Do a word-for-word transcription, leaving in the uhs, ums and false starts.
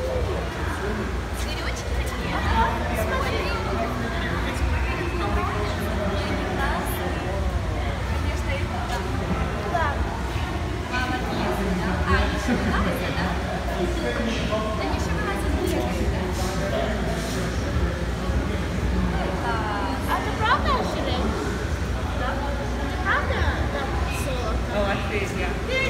Цветочки такие, да? Смотри. Конечно, это да. Да. Молодец, да? А, еще вылазят, да? Они еще вылазят бегают, да? А это правда, Ширин? Да. Это правда? Да, соло. Oh, I see, yeah.